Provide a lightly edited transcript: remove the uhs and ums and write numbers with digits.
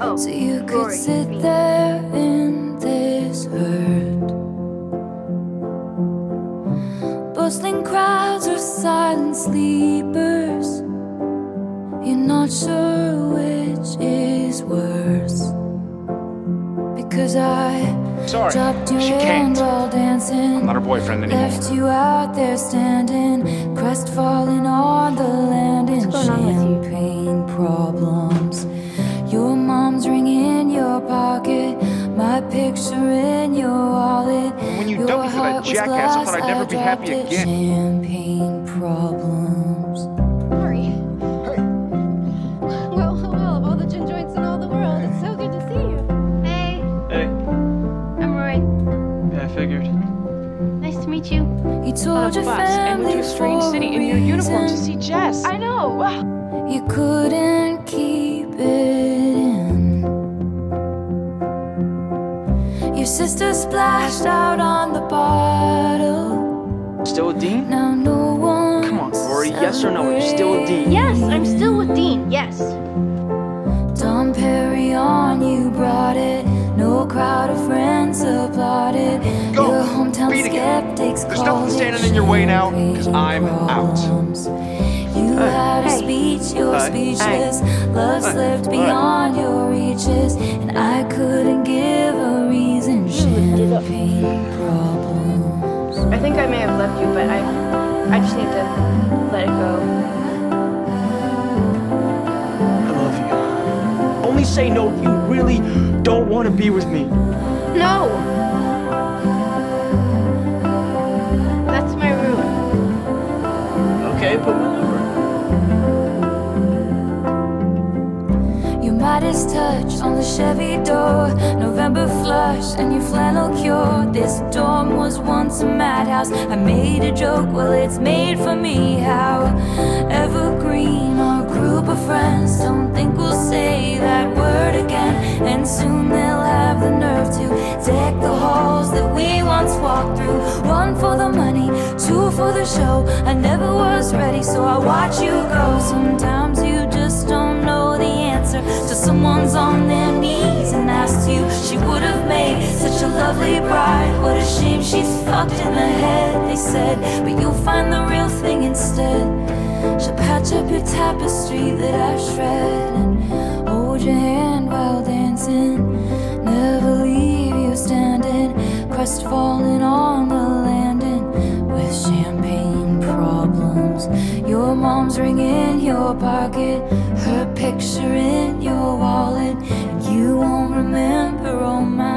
Oh, so you could Rory, sit me. there in this hurt. Bustling crowds are silent sleepers. You're not sure which is worse. Because I dropped your hand while dancing. I'm not her boyfriend anymore. Left you out there standing, crestfallen on the landing. What's going on with you? Champagne problems. Your mom's ring in your pocket, my picture in your wallet. When you dumped me for that jackass, I thought I'd never be happy again. Champagne problems. Rory. Hey. Well, of all the gin joints in all the world, it's so good to see you. Hey, Hey. I'm Rory. Yeah, I figured. Nice to meet you. You told your bus and went family to a strange for city a in your uniform to reason. see Jess. I know. Wow. You couldn't keep it in. Your sister splashed out on the bottle. Still with Dean? Now no one. Come on, Rory, yes or no? Are you still with Dean? Yes, I'm still with Dean. Yes. Dom Perignon, you brought it. No crowd of friends applauded. Go. Your hometown Beat again. skeptics There's called nothing it standing in your way now, 'cause I'm out. problems. You had a Hey. speech, you're Hi. speechless. Love slipped beyond your reaches, and I couldn't give a reason. Champagne problems. I think I may have left you, but I just need to let it go. I love you. Only say no if you really don't want to be with me. No. That's my room. Okay, put my number. Your Midas touch on the Chevy door, November flush and your flannel cure. This dorm was once a madhouse. I made a joke, well it's made for me. How evergreen our group of friends. Don't think we'll say that word again, and soon they'll have the nerve to deck the halls that we once walked through. One for the money, two for the show. I never was ready, so I watch you go. Sometimes you just don't know the answer till someone's on their knees and asks you. She would have made such a lovely bride. What a shame she's fucked in the head, they said, but you'll find the real thing instead. She'll patch up your tapestry that I shred and hold your hand while dancing. Never leave you standing, crestfallen on the landing with champagne problems. Your mom's ring in your pocket, her picture in your wallet, and you won't remember, oh my.